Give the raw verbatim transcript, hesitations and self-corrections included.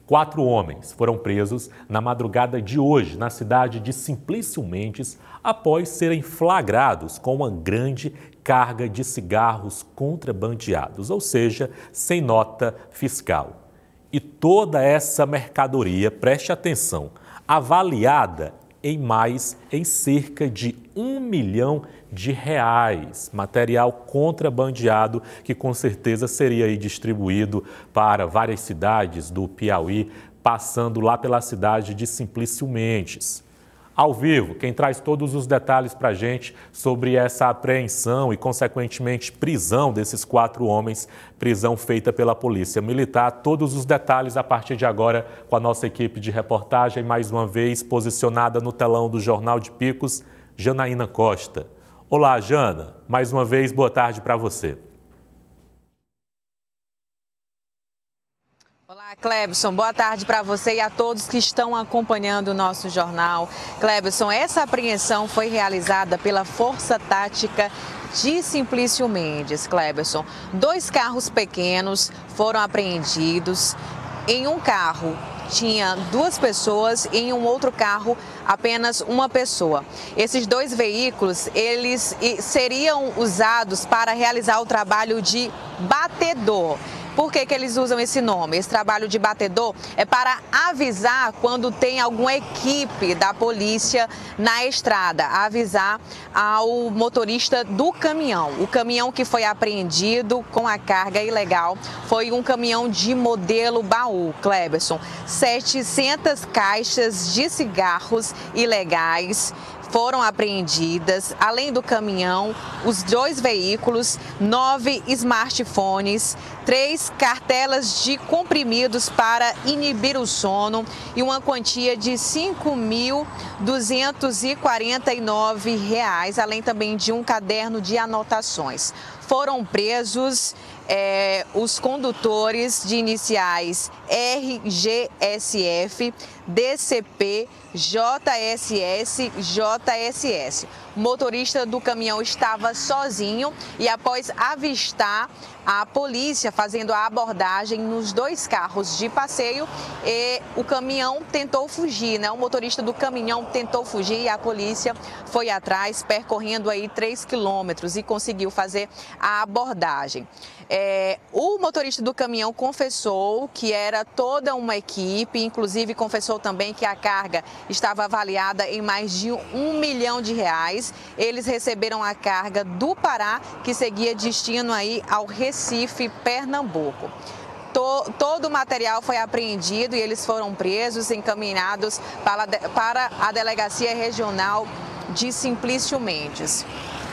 Quatro homens foram presos na madrugada de hoje na cidade de Simplício Mendes após serem flagrados com uma grande carga de cigarros contrabandeados, ou seja, sem nota fiscal. E toda essa mercadoria, preste atenção, avaliada em mais em cerca de um milhão de reais. Material contrabandeado que com certeza seria aí distribuído para várias cidades do Piauí, passando lá pela cidade de Simplício Mendes. Ao vivo, quem traz todos os detalhes para a gente sobre essa apreensão e, consequentemente, prisão desses quatro homens, prisão feita pela Polícia Militar. Todos os detalhes a partir de agora com a nossa equipe de reportagem, mais uma vez posicionada no telão do Jornal de Picos, Janaína Costa. Olá, Jana. Mais uma vez, boa tarde para você. Olá, Clebson. Boa tarde para você e a todos que estão acompanhando o nosso jornal. Clebson, essa apreensão foi realizada pela Força Tática de Simplício Mendes, Clebson. Dois carros pequenos foram apreendidos. Em um carro tinha duas pessoas e em um outro carro apenas uma pessoa. Esses dois veículos, eles seriam usados para realizar o trabalho de batedor. Por que que eles usam esse nome? Esse trabalho de batedor é para avisar quando tem alguma equipe da polícia na estrada, avisar ao motorista do caminhão. O caminhão que foi apreendido com a carga ilegal foi um caminhão de modelo baú, Cleberson. setecentas caixas de cigarros ilegais foram apreendidas, além do caminhão, os dois veículos, nove smartphones, três cartelas de comprimidos para inibir o sono e uma quantia de cinco mil duzentos e quarenta e nove reais, além também de um caderno de anotações. Foram presos é, os condutores de iniciais R G S F, D C P, J S S, J S S. O motorista do caminhão estava sozinho e após avistar a polícia fazendo a abordagem nos dois carros de passeio, e o caminhão tentou fugir, né? O motorista do caminhão tentou fugir e a polícia foi atrás, percorrendo aí três quilômetros e conseguiu fazer a abordagem. É, o motorista do caminhão confessou que era toda uma equipe, inclusive confessou também que a carga estava avaliada em mais de um milhão de reais. Eles receberam a carga do Pará, que seguia destino aí ao Recife, Pernambuco. Todo o material foi apreendido e eles foram presos, encaminhados para a Delegacia Regional de Simplício Mendes.